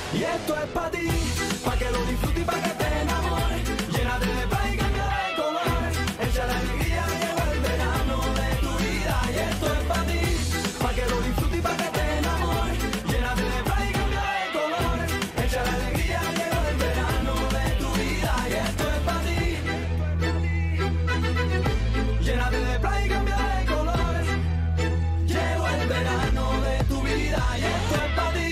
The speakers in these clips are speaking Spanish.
Y esto es para ti, para que lo disfrutes y para que te enamores. Llénate de paz y cambia de colores. Echa la alegría, llegó el verano de tu vida. Y esto es para ti, para que lo disfrutes y para que te enamores. Llénate de paz y cambia de colores. Echa la alegría, llegó el verano de tu vida. Y esto es para ti. Llénate de paz y cambia de colores. Llegó el verano de tu vida. Y esto es para ti.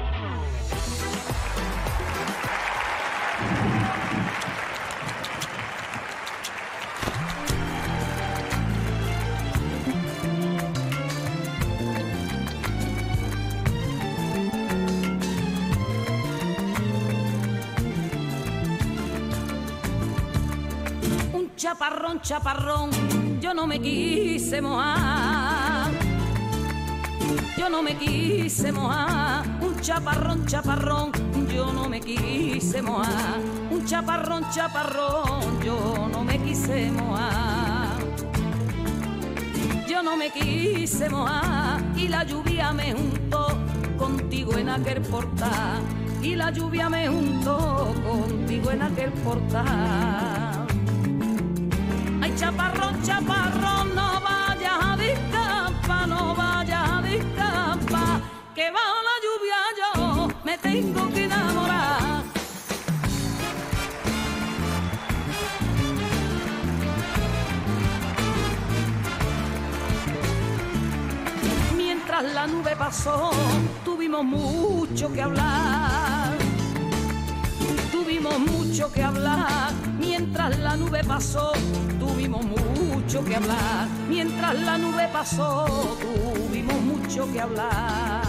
Chaparrón, chaparrón, yo no me quise mojar. Yo no me quise mojar. Un chaparrón, chaparrón, yo no me quise mojar. Un chaparrón, chaparrón, yo no me quise mojar. Yo no me quise mojar y la lluvia me juntó contigo en aquel portal. Y la lluvia me juntó contigo en aquel portal. Ay, chaparrón, chaparrón, no vayas a discapar, no vayas a discapar, que bajo la lluvia yo me tengo que enamorar. Mientras la nube pasó, tuvimos mucho que hablar. Tuvimos mucho que hablar, mientras la nube pasó, tuvimos mucho que hablar, mientras la nube pasó, tuvimos mucho que hablar.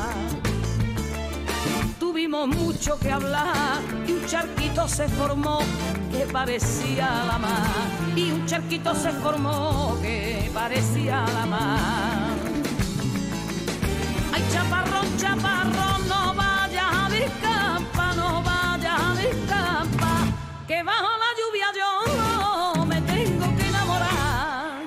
Tuvimos mucho que hablar y un charquito se formó que parecía la mar, y un charquito se formó que parecía la mar. Ay, chaparrón, chaparrón, no vayas a discapar, no vayas a discapar, que bajo la lluvia yo me tengo que enamorar.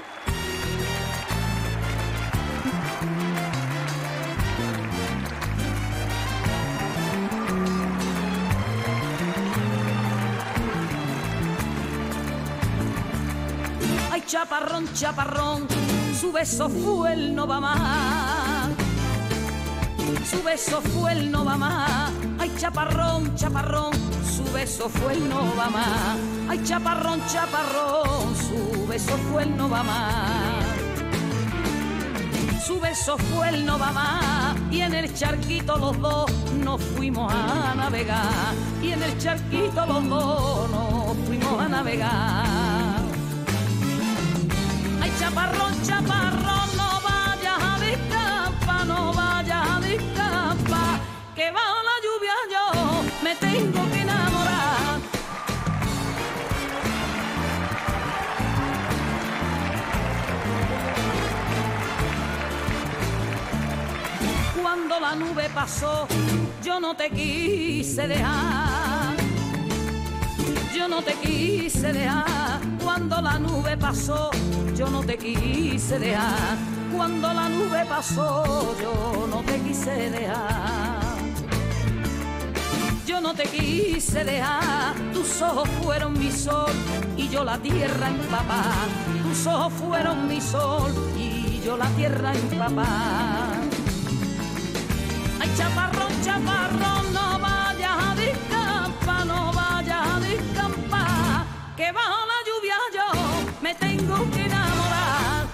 Ay, chaparrón, chaparrón, su beso fue el no va más. Su beso fue el no va más. Ay, chaparrón, chaparrón, su beso fue el no va más. Ay, chaparrón, chaparrón, su beso fue el no va más. Su beso fue el no va más. Y en el charquito los dos nos fuimos a navegar. Y en el charquito los dos nos fuimos a navegar. Ay, chaparrón, chaparrón, no vayas a discapar, no vayas a discapar, que bajo la lluvia yo me tengo que enamorar. Cuando la nube pasó, yo no te quise dejar. Yo no te quise dejar. Cuando la nube pasó, yo no te quise dejar. Cuando la nube pasó, yo no te quise dejar. Yo no te quise dejar. Tus ojos fueron mi sol y yo la tierra empapada. Tus ojos fueron mi sol y yo la tierra empapada. Ay, chaparrón, chaparrón, no vayas a discapar, no vayas a discapar, que bajo la lluvia yo me tengo que enamorar.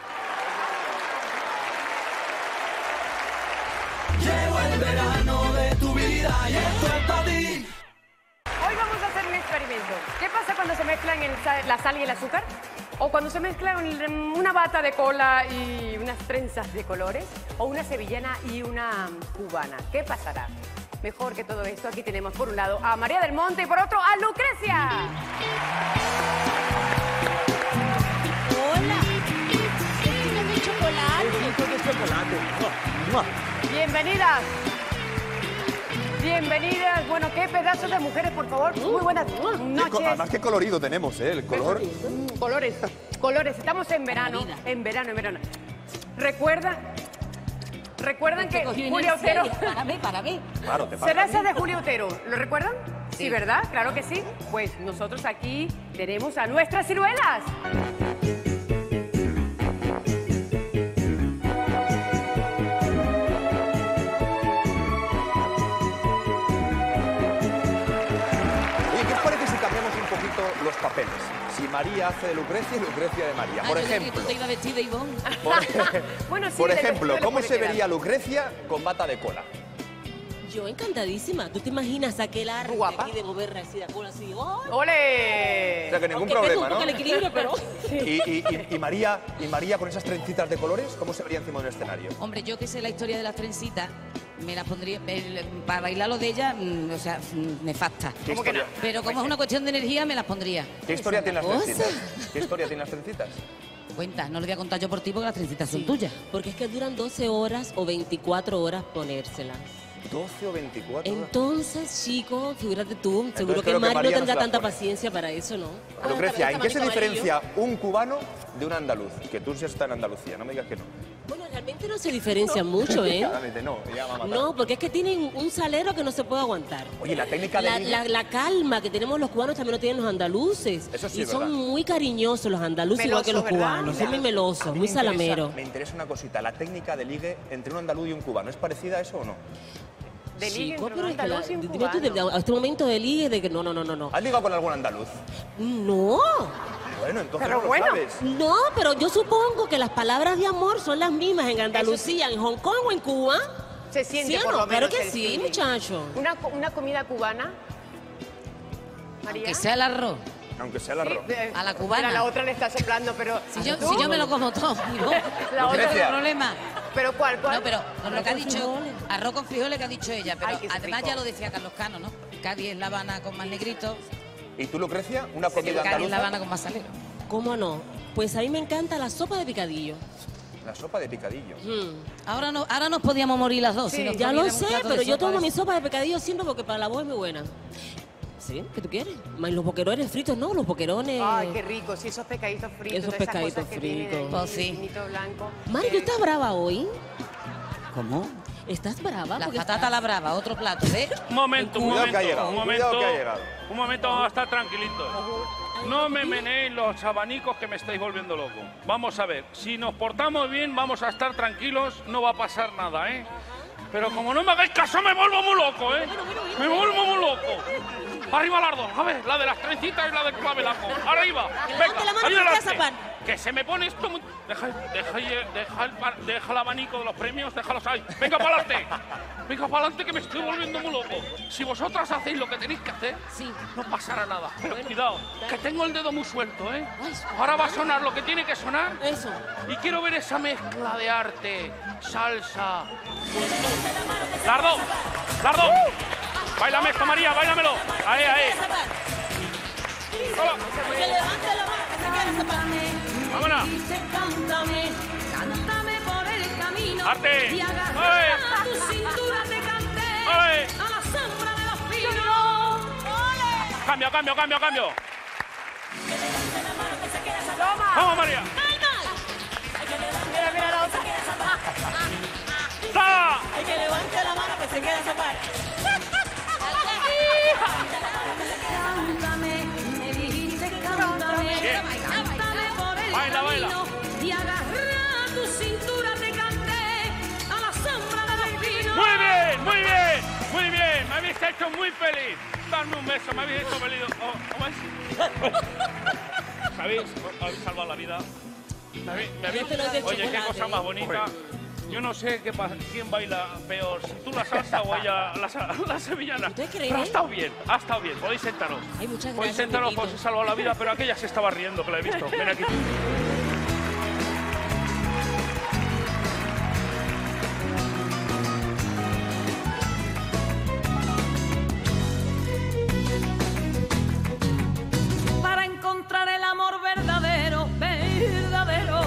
Llegó el verano de tu vida y esto es para ti. Hoy vamos a hacer un experimento. ¿Qué pasa cuando se mezclan la sal y el azúcar? O cuando se mezclan una bata de cola y unas trenzas de colores, o una sevillana y una cubana. ¿Qué pasará? Mejor que todo esto, aquí tenemos por un lado a María del Monte y por otro a Lucrecia. Hola, esto es de chocolate. Esto es de chocolate. Bienvenidas. Bienvenidas. Bueno, qué pedazos de mujeres, por favor. Muy buenas noches. Además, qué colorido tenemos, ¿eh? El color. Colores, colores. Estamos en verano. En verano, en verano. Recuerda ¿Recuerdan que Cogí Julia inercia Otero... y para mí. Claro, te ¿Será pasa. esa de Julia Otero? ¿Lo recuerdan? Sí. Sí, ¿verdad? Claro que sí. Pues nosotros aquí tenemos a nuestras ciruelas. Oye, ¿qué os parece si cambiamos un poquito los papeles? Si María hace de Lucrecia y Lucrecia de María. Por ejemplo, Tú te ibas vestida, Ivonne. Bueno, sí, por del ejemplo, vestido le ¿cómo puede se quedar. vería Lucrecia con bata de cola? Yo encantadísima. ¿Tú te imaginas aquel arte Guapa. aquí de mover así de cola así? ¡Oh! O ¡Ole! sea, que ningún Aunque pierdo problema, un poco ¿no? el equilibrio, pero... ¿Y María con esas trencitas de colores, cómo se vería encima de un escenario? Hombre, yo que sé la historia de las trencitas, me las pondría... para bailar lo de ella, o sea, nefasta. ¿Qué ¿Cómo que historia, Pero como es una cuestión de energía, me las pondría. ¿qué historia tienen las cosa. trencitas? ¿Qué historia tienen las trencitas? Cuenta, no lo voy a contar yo por ti porque las trencitas son tuyas. Porque es que duran 12 horas o 24 horas ponérselas. 12 o 24 horas. Entonces, chico, figúrate tú, seguro que creo que Mari no María no tendrá se las tanta pone. paciencia para eso, ¿no? Lucrecia, ¿en qué se Abanico amarillo. diferencia un cubano de un andaluz? Que tú sí estás en Andalucía, no me digas que no. Bueno, realmente no se diferencian mucho, ¿eh? Claramente no, ella va a matar. No, porque es que tienen un salero que no se puede aguantar. Oye, la técnica de ligue- La calma que tenemos los cubanos también lo tienen los andaluces. Eso sí y es son verdad. muy cariñosos los andaluces, igual que los Melosos, ¿verdad? cubanos. Son muy A melosos, mí muy me salameros. Me interesa una cosita, la técnica de ligue entre un andaluz y un cubano, ¿es parecida a eso o no? De ligue Chico, entre pero un es que andaluz y un dime tú, cubano. a este momento de ligue, de que no. ¿Has ligado con algún andaluz? No, Bueno, entonces Pero no bueno. lo sabes. no, pero yo supongo que las palabras de amor son las mismas en Andalucía, en Hong Kong o en Cuba. Se siente ¿Sí o por no? lo menos Claro que el sí, feeling. muchacho. Una comida cubana. María. Que sea el arroz. Aunque sea el arroz. A la cubana. Mira, la otra le está soplando, pero... Si yo me lo como todo, no La otra- tengo problema. ¿Pero cuál? No, pero con lo que ha con dicho, frijoles. arroz con frijoles que ha dicho ella, pero Ay, que es además rico. ya lo decía Carlos Cano, ¿no? Cádiz es La Habana con más negrito, ¿Y tú, Lucrecia? ¿Una comida Cádiz es La andaluza? Habana con más salero. ¿Cómo no? Pues a mí me encanta la sopa de picadillo. La sopa de picadillo. Ahora nos podíamos morir las dos. Sí, si nos Ya lo comiéramos sé, un plato de pero yo sopa tomo de- mi sopa de picadillo siempre porque para la voz es muy buena. ¿Sí? ¿Qué tú quieres? Más los boquerones fritos, no, los boquerones... Ay, qué rico, sí, esos pescaditos fritos, Esos todas esas pescaditos cosas que tienen fritos. ahí, Pues sí. vinito blanco. Mari, ¿tú estás brava hoy? ¿Cómo? ¿Estás brava? La Porque patata a la brava, otro plato, ¿ves? Un momento, un Cuidado que ha momento, llegado, un cuidado momento. que ha llegado. Un momento, vamos a estar tranquilitos. No me menéis los abanicos que me estáis volviendo loco. Vamos a ver, si nos portamos bien, vamos a estar tranquilos, no va a pasar nada, ¿eh? Pero como no me hagáis caso, me vuelvo muy loco, ¿eh? Me vuelvo muy loco. Arriba las dos, a ver, la de las trencitas y la del clavelaco. Arriba, levante la mano ahí que adelante. te zapan. Que se me pone esto muy... Deja el abanico de los premios, déjalos ahí. Venga para adelante. Venga para adelante que me estoy volviendo muy loco. Si vosotras hacéis lo que tenéis que hacer, Sí. no pasará nada. Pero cuidado, que tengo el dedo muy suelto, ¿eh? Ahora va a sonar lo que tiene que sonar. Eso. Y quiero ver esa mezcla de arte, salsa. ¡Lardo! ¡Lardo! ¡Báilame esto, María! ¡Báilamelo! ¡Ahí, ahí! ¡Hola! Que levante la mano, que se quiera zapar. ¡Vámonos! Cántame, cántame por el camino. ¡Arte! Y agarra ¡Oye! tu cintura te canté. ¡Oye! A la sombra de los pinos. ¡Cambio, cambio, cambio, cambio! ¡Toma! ¡Vamos, María! Mira, mira la otra. ¡Sala! Hay que levante la mano que se quiera zapar. Cántame, me dijiste cántame. Bien. Cántame por el Baila, baila. camino. Y agarra tu cintura te canté. A la sombra de los pinos. ¡Muy bien, muy bien! ¡Muy bien! Me habéis hecho muy feliz. Dadme un beso, me habéis hecho feliz. ¿Sabéis? Habéis salvado la vida. Este no es de Oye, qué chocolate, cosa más ¿eh? bonita. Yo no sé quién baila peor, si tú la salsa o ella la sevillana. ¿Usted cree? Pero ha estado bien, ha estado bien. Podéis sentaros. Ay, muchas Podéis gracias, sentaros, Pepito. os he salvado la vida, pero aquella se estaba riendo, que la he visto. Ven aquí. Para encontrar el amor verdadero, verdadero.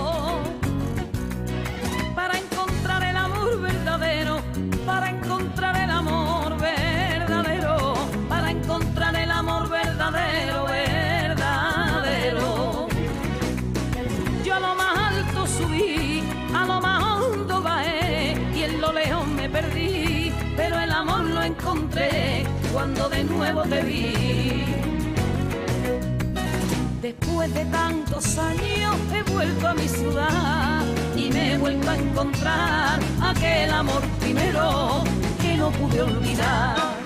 Para encontrar el amor verdadero, para encontrar el amor verdadero, para encontrar el amor verdadero, verdadero. encontré cuando de nuevo te vi. Después de tantos años he vuelto a mi ciudad y me he vuelto a encontrar aquel amor primero que no pude olvidar.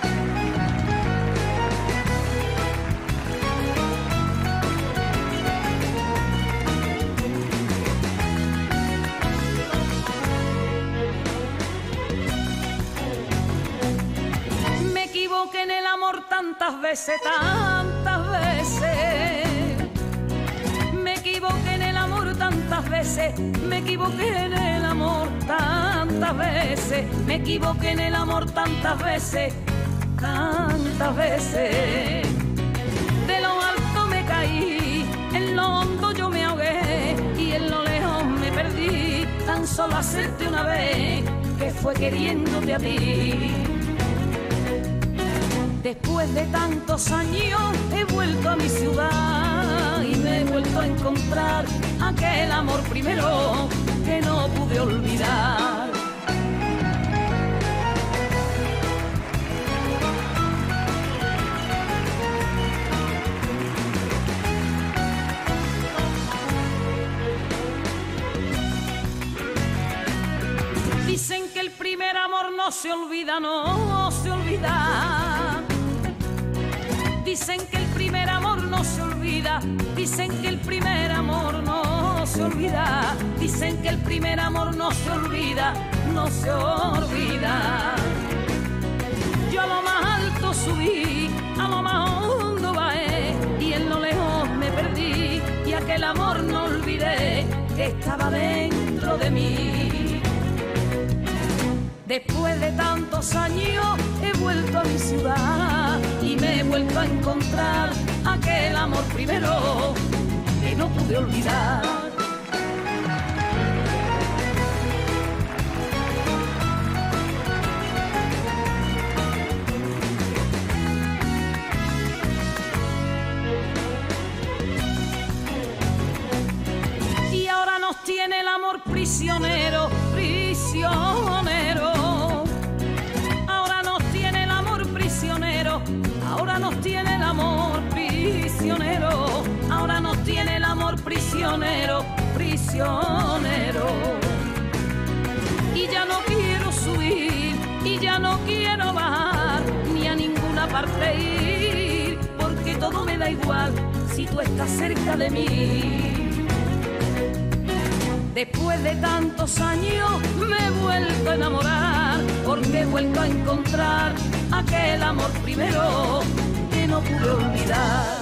Me equivoqué en el amor tantas veces, tantas veces. Me equivoqué en el amor tantas veces, me equivoqué en el amor tantas veces, me equivoqué en el amor tantas veces, tantas veces. De lo alto me caí, en lo hondo yo me ahogué y en lo lejos me perdí. Tan solo hacerte una vez, que fue queriéndote a ti. Después de tantos años he vuelto a mi ciudad y me he vuelto a encontrar aquel amor primero que no pude olvidar. Dicen que el primer amor no se olvida, no se olvida. Dicen que el primer amor no se olvida, dicen que el primer amor no se olvida, dicen que el primer amor no se olvida, no se olvida. Yo a lo más alto subí, a lo más hondo bajé y en lo lejos me perdí y aquel amor no olvidé que estaba dentro de mí. Después de tantos años he vuelto a mi ciudad y me he vuelto a encontrar aquel amor primero que no pude olvidar. Y ahora nos tiene el amor prisionero, prisionero. Ahora nos tiene el amor prisionero, ahora nos tiene el amor prisionero, prisionero. Y ya no quiero subir, y ya no quiero bajar, ni a ninguna parte ir, porque todo me da igual si tú estás cerca de mí. Después de tantos años me he vuelto a enamorar, porque he vuelto a encontrar aquel amor primero que no pude olvidar.